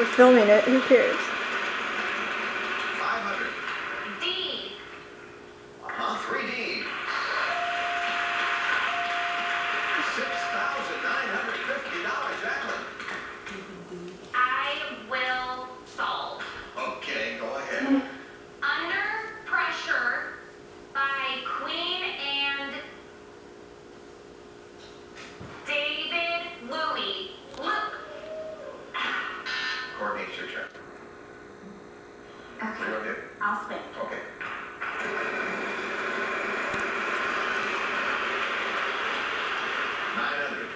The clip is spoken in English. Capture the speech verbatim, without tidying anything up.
We're filming it. Who cares? five hundred. D. Uh-huh. three D. six thousand nine hundred fifty dollars, Jacqueline. I will solve. Okay, go ahead. Under Pressure by Queen and David Bowie. Look. Courtney, it's your turn. Okay. You want to do? I'll spin. Okay. nine hundred.